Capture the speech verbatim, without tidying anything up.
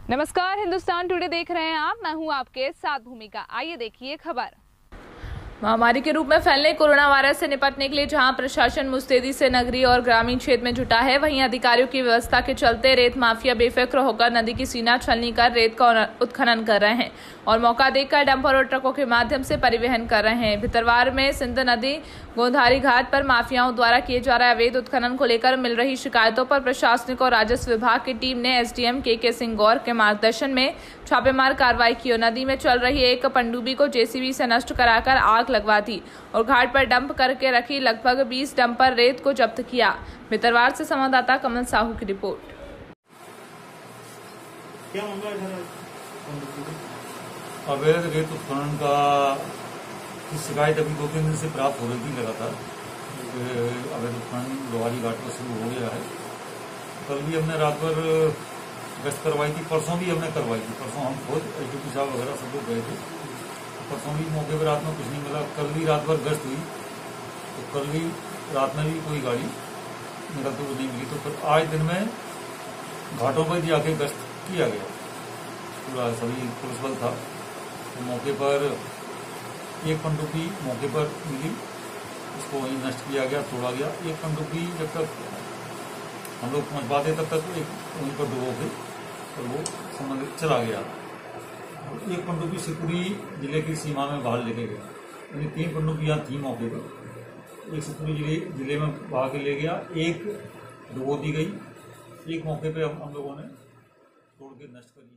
नमस्कार, हिंदुस्तान टुडे देख रहे हैं आप। मैं हूं आपके साथ भूमिका। आइए देखिए खबर। महामारी के रूप में फैलने कोरोना वायरस से निपटने के लिए जहां प्रशासन मुस्तैदी से नगरीय और ग्रामीण क्षेत्र में जुटा है, वहीं अधिकारियों की व्यवस्था के चलते रेत माफिया बेफिक्र होकर नदी की सीना छलनी कर रेत का उत्खनन कर रहे हैं और मौका देखकर डंपर और ट्रकों के माध्यम से परिवहन कर रहे हैं। भितरवार में सिंध नदी गोंधारी घाट पर माफियाओं द्वारा किए जा रहे अवैध उत्खनन को लेकर मिल रही शिकायतों पर प्रशासनिक और राजस्व विभाग की टीम ने एसडीएम के के सिंह गौर के मार्गदर्शन में छापेमार कार्रवाई की और नदी में चल रही एक पनडुब्बी को जेसीबी से नष्ट कराकर आग लगवा दी और घाट पर डंप करके रखी लगभग बीस डंपर रेत को जब्त किया। भितरवार से संवाददाता कमल साहू की रिपोर्ट। क्या मामला है? अवैध रेत उत्खनन का की शिकायत अभी दो तीन दिन से प्राप्त हो रही थी लगातार। अवैध उत्खनन लोहारी घाट पर शुरू हो गया है। कल भी हमने रात भर गश्त करवाई थी, परसों भी हमने करवाई थी। परसों हम खुद एसडीपी साहब वगैरह सब लोग गए थे। परसों भी मौके पर रात में कुछ नहीं मिला। कल भी रात भर गश्त हुई तो कल भी रात में भी कोई गाड़ी निकलते हुए नहीं मिली। तो फिर आज दिन में घाटों पर जाके गश्त किया गया, पूरा सभी पुलिस बल था। तो मौके पर एक पनडुब्बी मौके पर मिली, उसको वहीं नष्ट किया गया, तोड़ा गया। एक पनडुब्बी जब तक हम लोग पहुंच पाते तब तक एक वहीं पर डुबो के और वो संबंधित चला गया। और एक पनडुब्बी शिवपुरी जिले की सीमा में बाहर लेके गया, यानी तीन पनडुब्बियां थी मौके पर। एक शिवपुरी जिले जिले में बहा के ले गया, एक डुबो दी गई, एक मौके पे हम, हम लोगों ने तोड़ के नष्ट कर दिया।